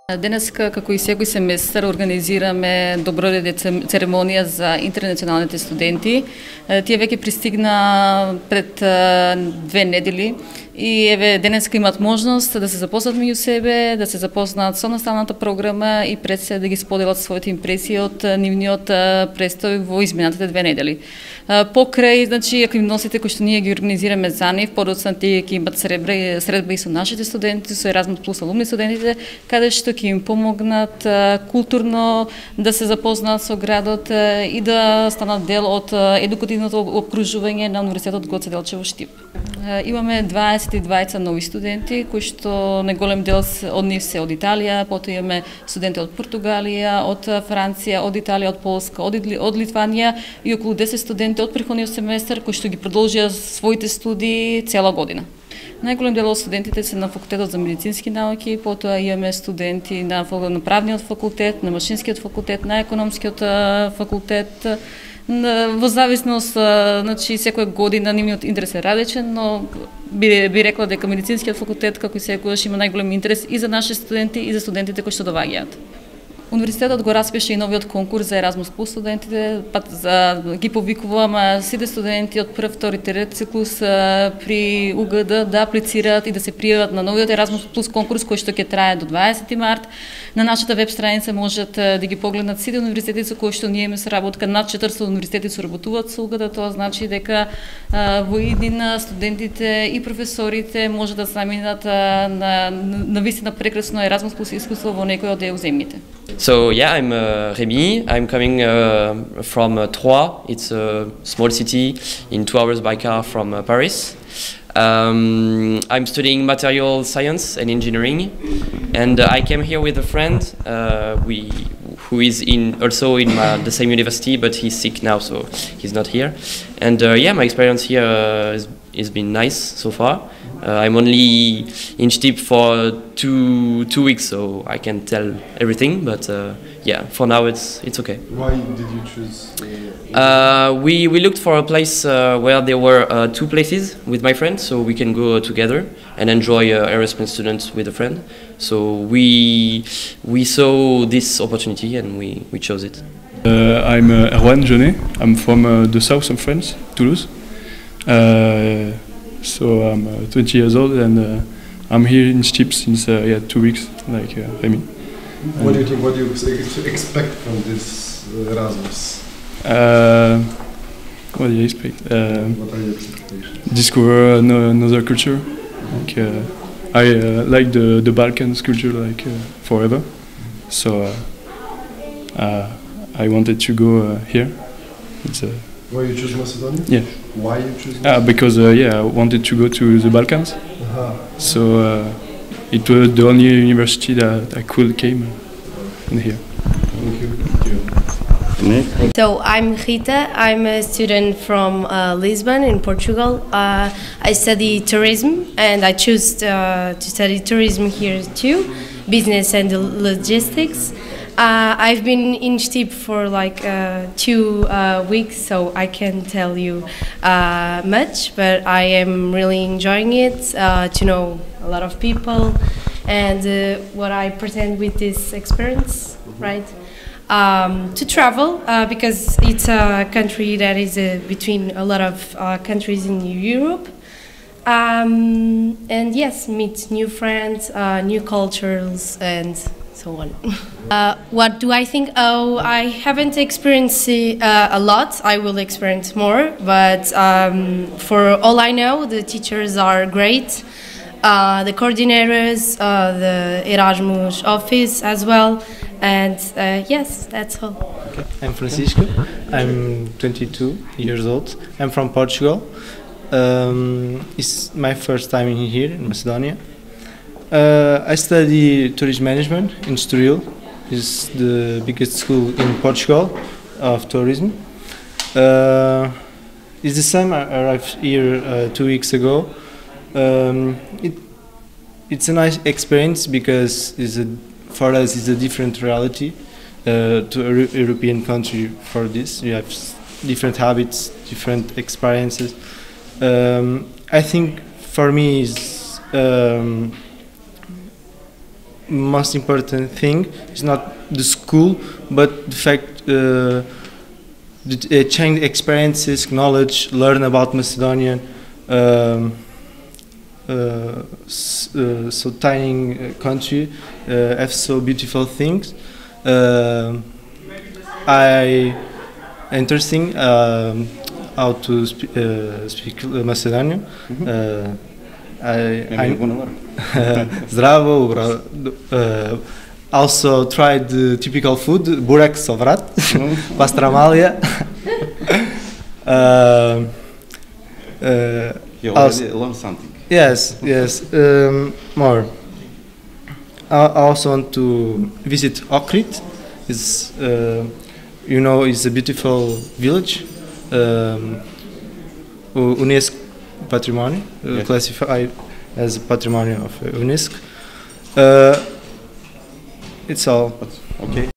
Денеска, како и секој семестар, организираме добродејна церемонија за интернационалните студенти. Тие веќе пристигна пред 2 недели и еве денеска имаат можност да се запознаат меѓу себе, да се запознаат со наставната програма и пред се да ги споделат своите импресии од нивниот престој во изминатите 2 недели. Покрај, значи, активностите кои што ние ги организираме за нив, подоцна тие ќе имат средба и со нашите студенти, со Еразмус плюс алумни студентите, каде што ќе им помогнат културно да се запознаат со градот и да станат дел од едукативното окружување на Универзитетот Гоце Делчев во Штип. Имаме 22 нови студенти, кои што неголем дел од нив се од Италија, потоа имаме студенти од Португалија, од Франција, од Италија, од Полска, од Литванија и околу 10 студенти од претходниот семестар кои што ги продолжија своите студии цела година. Најголем дел од студентите се на факултетот за медицински науки, потоа имаме студенти на правниот факултет, на машинскиот факултет, на економскиот факултет. Во зависност, значи секоја година нивниот интерес е различен, но би рекла дека медицинскиот факултет како и секогаш има најголем интерес и за нашите студенти и за студентите кои што доваѓаат. Универзитетот го распише и новиот конкурс за Еразмус плюс студентите, ги повикувам сите студенти од прв, втори, трет циклус при УГД да аплицираат и да се пријават на новиот Еразмус плюс конкурс кој што ќе трае до 20 март. На нашата веб страница можат да ги погледнат сите универзитети со кои што ние имаме соработка. Над 400 универзитети соработуваат со УГД, тоа значи дека во иднина студентите и професорите можат да заминат на вистина прекрасно Еразмус плюс искуство во некој од EU земјите. So yeah, I'm Rémi. I'm coming from Troyes. It's a small city in 2 hours by car from Paris. I'm studying material science and engineering, and I came here with a friend who is also in the same university, but he's sick now, so he's not here. And yeah, my experience here has been nice so far. I'm only in Stip for two weeks, so I can't tell everything. But yeah, for now it's okay. Why did you choose? We looked for a place where there were 2 places with my friend, so we can go together and enjoy Erasmus students with a friend. So we saw this opportunity and we chose it. I'm Erwan Jeunet. I'm from the south of France, Toulouse. So I'm 20 years old and I'm here in Stip since 2 weeks, like Rémi. What do you think? What do you expect from this Erasmus? What do you expect? What are your expectations? Discover another culture. Like, I like the Balkans culture like forever. So I wanted to go here. Why you choose Macedonia? Yeah. Why you choose Macedonia? Because I wanted to go to the Balkans. So it was the only university that I could came in here. Thank you. So I'm Rita. I'm a student from Lisbon in Portugal. I study tourism and I choose to study tourism here too, business and logistics. I've been in Stip for like 2 weeks, so I can't tell you much, but I am really enjoying it, to know a lot of people and what I pretend with this experience, right? To travel, because it's a country that is between a lot of countries in Europe. And yes, meet new friends, new cultures, and so on. What do I think? Oh, I haven't experienced a lot. I will experience more, but for all I know, the teachers are great. The coordinators, the Erasmus office as well, and yes, that's all. Okay. I'm Francisco. I'm 22 years old. I'm from Portugal. It's my first time in here in Macedonia. I study tourism management in Estoril. It's the biggest school in Portugal of tourism. It's the same. I arrived here 2 weeks ago. It's a nice experience because for us it's a different reality to a European country. For this, you have different habits, different experiences. I think for me most important thing is not the school, but the fact change experiences, knowledge, learn about Macedonian. So tiny country have so beautiful things. Interesting how to speak Macedonian. Zdravo. Also tried the typical food, burek sovrat, pastramalja. You already learned something. Yes. More. I also want to visit Ohrid. It's it's a beautiful village. UNESCO patrimony, classified as a patrimony of UNESCO. It's all. Okay.